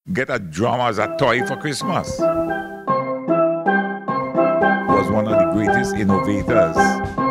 get a drum as a toy for Christmas. Was one of the greatest innovators